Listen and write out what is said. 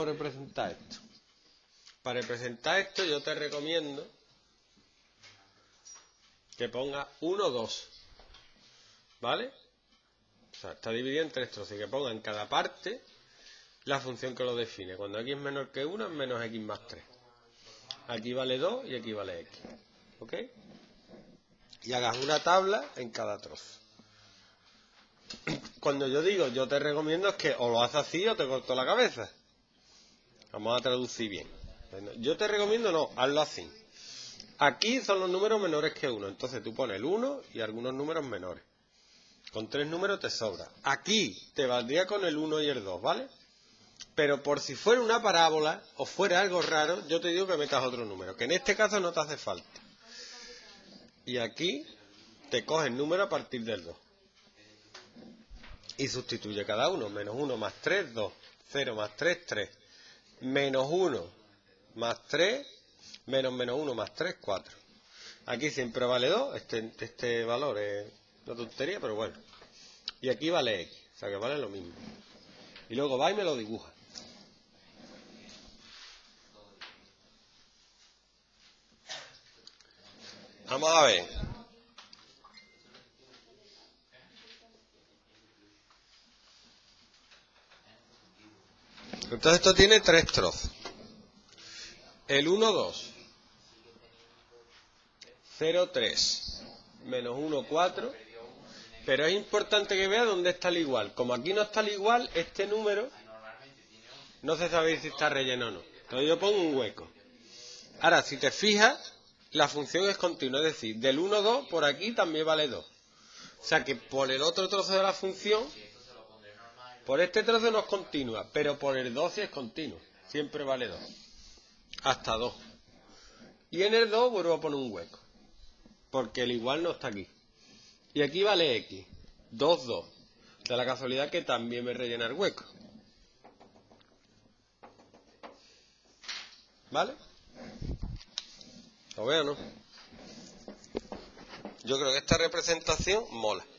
representar esto. Para representar esto yo te recomiendo que pongas 1, 2. ¿Vale? O sea, está dividido en 3 trozos y que ponga en cada parte la función que lo define. Cuando x es menor que 1 es menos x más 3. Aquí vale 2 y aquí vale x. ¿Ok? Y hagas una tabla en cada trozo. Cuando yo digo yo te recomiendo es que o lo haces así o te corto la cabeza. Vamos a traducir bien. Yo te recomiendo no, hazlo así. Aquí son los números menores que 1. Entonces tú pones el 1 y algunos números menores. Con 3 números te sobra. Aquí te valdría con el 1 y el 2, ¿vale? Pero por si fuera una parábola o fuera algo raro, yo te digo que metas otro número. Que en este caso no te hace falta. Y aquí te coge el número a partir del 2. Y sustituye cada uno. Menos 1 más 3, 2. 0 más 3, 3. Menos 1 más 3. Menos 1 más 3, 4. Aquí siempre vale 2. Este valor es una tontería, pero bueno. Y aquí vale x. O sea que vale lo mismo. Y luego va y me lo dibuja. Vamos a ver. Entonces esto tiene 3 trozos. El 1, 2. 0, 3. Menos 1, 4. Pero es importante que vea dónde está el igual. Como aquí no está el igual, este número no se sabe si está relleno o no. Entonces yo pongo un hueco. Ahora, si te fijas, la función es continua. Es decir, del 1, 2 por aquí también vale 2. O sea que por el otro trozo de la función, por este trozo no es continua, pero por el 2 sí es continua. Siempre vale 2. Hasta 2. Y en el 2 vuelvo a poner un hueco. Porque el igual no está aquí. Y aquí vale x. 2, 2. Da la casualidad que también me rellena el hueco. ¿Vale? ¿Lo veo o no? Yo creo que esta representación mola.